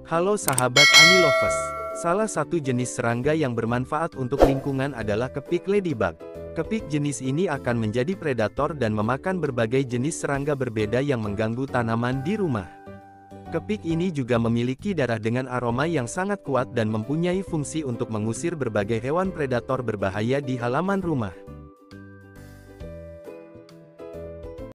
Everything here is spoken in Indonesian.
Halo sahabat Anilovers. Salah satu jenis serangga yang bermanfaat untuk lingkungan adalah kepik ladybug. Kepik jenis ini akan menjadi predator dan memakan berbagai jenis serangga berbeda yang mengganggu tanaman di rumah. Kepik ini juga memiliki darah dengan aroma yang sangat kuat dan mempunyai fungsi untuk mengusir berbagai hewan predator berbahaya di halaman rumah.